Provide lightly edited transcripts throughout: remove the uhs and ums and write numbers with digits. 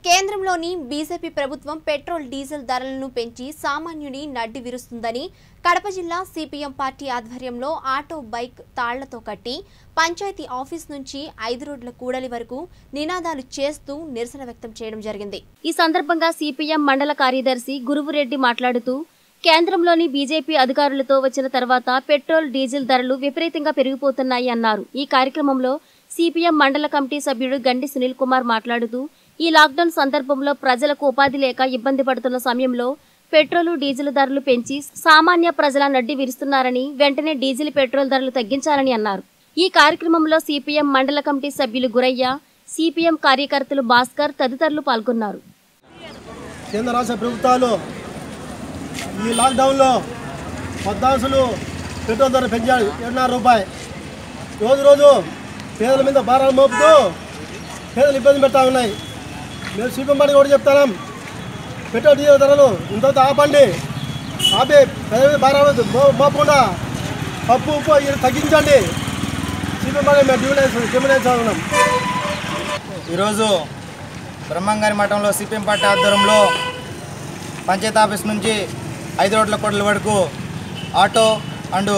కేంద్రంలోని బీజేపీ ప్రభుత్వం petrol diesel ధరలను పెంచి సామాన్యుని నడ్డి విరుస్తుందని కడప జిల్లా సిపిఎం పార్టీ ఆధ్వర్యంలో ఆటో బైక్ తాళ్లతో కట్టి పంచాయతీ ఆఫీస్ నుంచి 5 రోడ్ల కూడలి వరకు నినాదాలు చేస్తూ నిరసన వ్యక్తం చేయడం జరిగింది। ఈ సందర్భంగా సిపిఎం మండల కార్యదర్శి గురువురెడ్డి మాట్లాడుతూ కేంద్రంలోని బీజేపీ అధికారులతో వచ్చిన తర్వాత పెట్రోల్ డీజిల్ ధరలు విపరీతంగా పెరిగిపోతున్నాయి అన్నారు। ఈ కార్యక్రమంలో సిపిఎం మండల కమిటీ సభ్యుడు గండి సునీల్ కుమార్ మాట్లాడుతూ ఈ లాక్డౌన్ సందర్భంలో ప్రజలకు ఉపాధి లేక ఇబ్బంది పడుతున్న సమయంలో పెట్రోల్ డీజిల్ ధరలు పెంచి సామాన్య ప్రజల నడ్డి విరుస్తున్నారని వెంటనే డీజిల్ పెట్రోల్ ధరలు తగ్గించాలని అన్నారు। ఈ కార్యక్రమంలో సిపిఎం మండల కమిటీ సభ్యులు గురయ్య, సిపిఎం కార్యకర్తలు భాస్కర్ తదితరులు పాల్గొన్నారు। కేంద్ర రాష్ట్ర ప్రభుత్వాలు ఈ లాక్డౌన్లో పద్దాసులు పెట్రోల్ ధర పెంచారు 7.5 రూపాయలు। రోజు పేదల మీద భారాలు మోపుతూ పేదలు ఇబ్బంది పెడతా ఉన్నాయి। మేము సిపిఎం పార్టీ కూడా చెప్తాం, పెట్రోల్ డీజిల్ ధరలు ఇంతవరకు ఆపండి, ఆపే పేదల మీద భారాలు మోపకుండా పప్పు ఉప్పు ఇవి తగ్గించండి। సిపిఎం పార్టీ మేము డిమాండ్ చేస్తున్నాం। ఈరోజు బ్రహ్మంగారి మఠంలో సిపిఎం పార్టీ ఆధ్వర్యంలో పంచాయతీ ఆఫీస్ నుంచి 5 రోడ్ల కూడలి వరకు ఆటో అండ్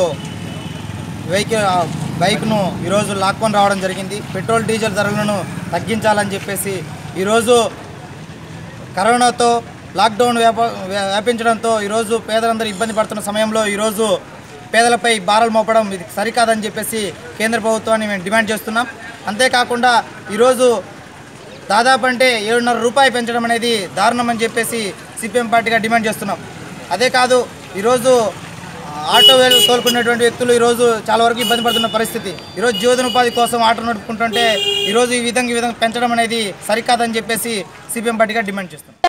బైక్ను ఈరోజు లాక్కొని రావడం జరిగింది। పెట్రోల్ డీజిల్ ధరలను తగ్గించాలని చెప్పేసి ఈరోజు కరోనాతో లాక్డౌన్ వ్యాపించడంతో ఈరోజు పేదలందరూ ఇబ్బంది పడుతున్న సమయంలో ఈరోజు పేదలపై భారాలు మోపడం ఇది సరికాదని చెప్పేసి కేంద్ర ప్రభుత్వాన్ని మేము డిమాండ్ చేస్తున్నాం। అంతేకాకుండా ఈరోజు దాదాపు అంటే 7.5 రూపాయలు పెంచడం అనేది దారుణం అని చెప్పేసి సిపిఎం పార్టీగా డిమాండ్ చేస్తున్నాం। అదే కాదు, ఈరోజు ఆటో తోలుకునేటువంటి వ్యక్తులు ఈరోజు చాలా వరకు ఇబ్బంది పడుతున్న పరిస్థితి। ఈరోజు జీవనోపాధి కోసం ఆటో నడుపుకుంటుంటే ఈరోజు ఈ విధంగా పెంచడం అనేది సరికాదని చెప్పేసి సిపిఎం పార్టీగా డిమాండ్ చేస్తున్నాం।